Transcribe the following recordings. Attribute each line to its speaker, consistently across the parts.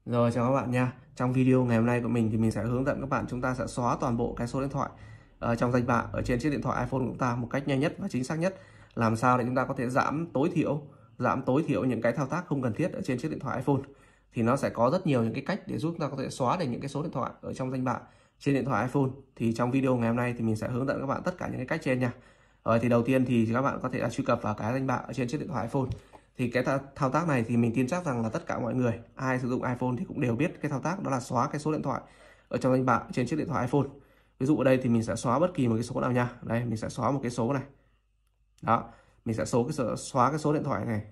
Speaker 1: Rồi, chào các bạn nha. Trong video ngày hôm nay của mình thì mình sẽ hướng dẫn các bạn chúng ta sẽ xóa toàn bộ cái số điện thoại trong danh bạ ở trên chiếc điện thoại iPhone của chúng ta một cách nhanh nhất và chính xác nhất. Làm sao để chúng ta có thể giảm tối thiểu những cái thao tác không cần thiết ở trên chiếc điện thoại iPhone. Thì nó sẽ có rất nhiều những cái cách để giúp chúng ta có thể xóa được những cái số điện thoại ở trong danh bạ trên điện thoại iPhone. Thì trong video ngày hôm nay thì mình sẽ hướng dẫn các bạn tất cả những cái cách trên nha. Rồi thì đầu tiên thì các bạn có thể là truy cập vào cái danh bạ ở trên chiếc điện thoại iPhone. Thì cái thao tác này thì mình tin chắc rằng là tất cả mọi người ai sử dụng iPhone thì cũng đều biết cái thao tác đó là xóa cái số điện thoại ở trong danh bạ trên chiếc điện thoại iPhone. Ví dụ ở đây thì mình sẽ xóa bất kỳ một cái số nào nha. Đây mình sẽ xóa một cái số này. Đó, mình sẽ xóa cái số điện thoại này.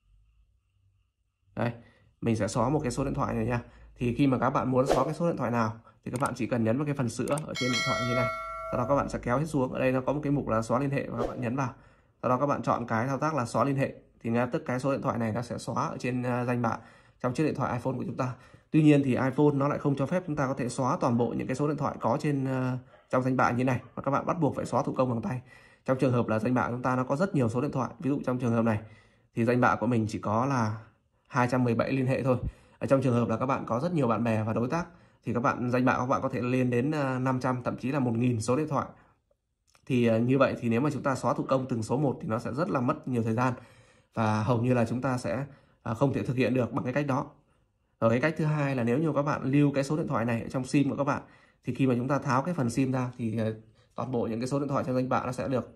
Speaker 1: Đây, mình sẽ xóa một cái số điện thoại này nha. Thì khi mà các bạn muốn xóa cái số điện thoại nào thì các bạn chỉ cần nhấn vào cái phần sữa ở trên điện thoại như này. Sau đó các bạn sẽ kéo hết xuống. Ở đây nó có một cái mục là xóa liên hệ và các bạn nhấn vào. Sau đó các bạn chọn cái thao tác là xóa liên hệ thì ngay tức cái số điện thoại này nó sẽ xóa ở trên danh bạ trong chiếc điện thoại iPhone của chúng ta. Tuy nhiên thì iPhone nó lại không cho phép chúng ta có thể xóa toàn bộ những cái số điện thoại có trên trong danh bạ như này, và các bạn bắt buộc phải xóa thủ công bằng tay. Trong trường hợp là danh bạ chúng ta nó có rất nhiều số điện thoại, ví dụ trong trường hợp này thì danh bạ của mình chỉ có là 217 liên hệ thôi. Ở trong trường hợp là các bạn có rất nhiều bạn bè và đối tác thì danh bạ các bạn có thể lên đến 500 thậm chí là 1000 số điện thoại. Thì như vậy thì nếu mà chúng ta xóa thủ công từng số một thì nó sẽ rất là mất nhiều thời gian và hầu như là chúng ta sẽ không thể thực hiện được bằng cái cách đó. Ở cái cách thứ hai là nếu như các bạn lưu cái số điện thoại này ở trong sim của các bạn thì khi mà chúng ta tháo cái phần sim ra thì toàn bộ những cái số điện thoại trong danh bạ nó sẽ được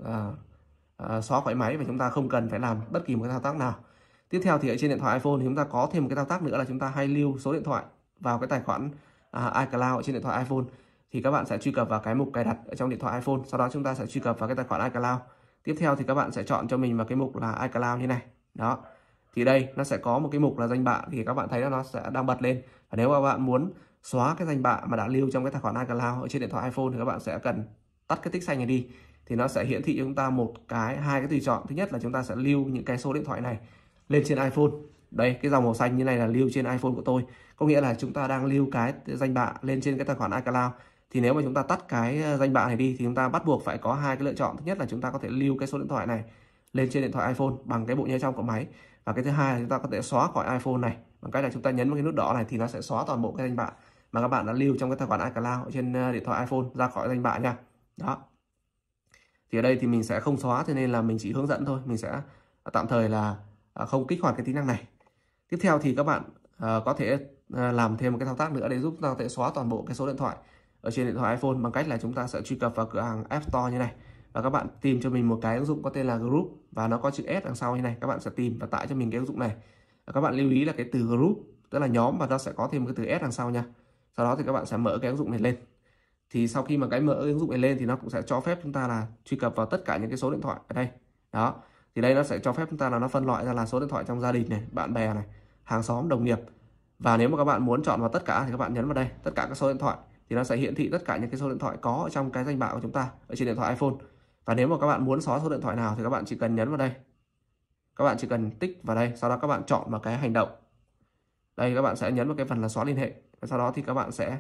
Speaker 1: xóa khỏi máy và chúng ta không cần phải làm bất kỳ một cái thao tác nào. Tiếp theo thì ở trên điện thoại iPhone thì chúng ta có thêm một cái thao tác nữa là chúng ta hay lưu số điện thoại vào cái tài khoản iCloud ở trên điện thoại iPhone. Thì các bạn sẽ truy cập vào cái mục cài đặt ở trong điện thoại iPhone, sau đó chúng ta sẽ truy cập vào cái tài khoản iCloud. Tiếp theo thì các bạn sẽ chọn cho mình vào cái mục là iCloud như này. Đó. Thì đây nó sẽ có một cái mục là danh bạ thì các bạn thấy nó sẽ đang bật lên. Và nếu các bạn muốn xóa cái danh bạ mà đã lưu trong cái tài khoản iCloud ở trên điện thoại iPhone thì các bạn sẽ cần tắt cái tích xanh này đi. Thì nó sẽ hiển thị cho chúng ta hai cái tùy chọn. Thứ nhất là chúng ta sẽ lưu những cái số điện thoại này lên trên iPhone. Đây, cái dòng màu xanh như này là lưu trên iPhone của tôi. Có nghĩa là chúng ta đang lưu cái danh bạ lên trên cái tài khoản iCloud. Thì nếu mà chúng ta tắt cái danh bạ này đi thì chúng ta bắt buộc phải có hai cái lựa chọn. Thứ nhất là chúng ta có thể lưu cái số điện thoại này lên trên điện thoại iPhone bằng cái bộ nhớ trong của máy. Và cái thứ hai là chúng ta có thể xóa khỏi iPhone này bằng cách là chúng ta nhấn vào cái nút đỏ này thì nó sẽ xóa toàn bộ cái danh bạ mà các bạn đã lưu trong cái tài khoản iCloud ở trên điện thoại iPhone ra khỏi danh bạ nha. Đó. Thì ở đây thì mình sẽ không xóa cho nên là mình chỉ hướng dẫn thôi. Mình sẽ tạm thời là không kích hoạt cái tính năng này. Tiếp theo thì các bạn có thể làm thêm một cái thao tác nữa để giúp ta có thể xóa toàn bộ cái số điện thoại ở trên điện thoại iPhone bằng cách là chúng ta sẽ truy cập vào cửa hàng App Store như này và các bạn tìm cho mình một cái ứng dụng có tên là Group và nó có chữ S đằng sau như này. Các bạn sẽ tìm và tải cho mình cái ứng dụng này. Và các bạn lưu ý là cái từ Group tức là nhóm và nó sẽ có thêm một cái từ S đằng sau nha. Sau đó thì các bạn sẽ mở cái ứng dụng này lên. Thì sau khi mà mở cái ứng dụng này lên thì nó cũng sẽ cho phép chúng ta là truy cập vào tất cả những cái số điện thoại ở đây. Đó. Thì đây nó sẽ cho phép chúng ta là nó phân loại ra là số điện thoại trong gia đình này, bạn bè này, hàng xóm, đồng nghiệp. Và nếu mà các bạn muốn chọn vào tất cả thì các bạn nhấn vào đây, tất cả các số điện thoại thì nó sẽ hiển thị tất cả những cái số điện thoại có ở trong cái danh bạ của chúng ta ở trên điện thoại iPhone. Và nếu mà các bạn muốn xóa số điện thoại nào thì các bạn chỉ cần nhấn vào đây. Các bạn chỉ cần tích vào đây, sau đó các bạn chọn vào cái hành động. Đây các bạn sẽ nhấn vào cái phần là xóa liên hệ. Và sau đó thì các bạn sẽ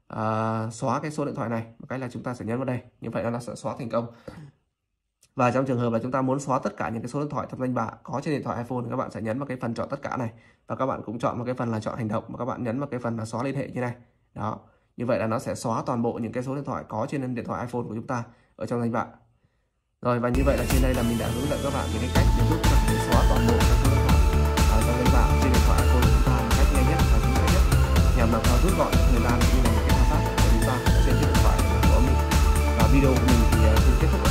Speaker 1: xóa cái số điện thoại này một cách là chúng ta sẽ nhấn vào đây. Như vậy là nó sẽ xóa thành công. Và trong trường hợp là chúng ta muốn xóa tất cả những cái số điện thoại trong danh bạ có trên điện thoại iPhone thì các bạn sẽ nhấn vào cái phần chọn tất cả này và các bạn cũng chọn vào cái phần là chọn hành động và các bạn nhấn vào cái phần là xóa liên hệ như này. Đó. Như vậy là nó sẽ xóa toàn bộ những cái số điện thoại có trên điện thoại iPhone của chúng ta ở trong danh bạ. Rồi và như vậy là trên đây là mình đã hướng dẫn các bạn những cái cách để giúp các bạn xóa toàn bộ các số điện thoại ở trong danh bạ trên điện thoại iPhone của chúng ta một cách nhanh nhất và chính xác nhất nhằm làm sao rút gọn thời gian cũng như là những cái thao tác của chúng ta trên chiếc điện thoại của mình. Và video của mình thì xin kết thúc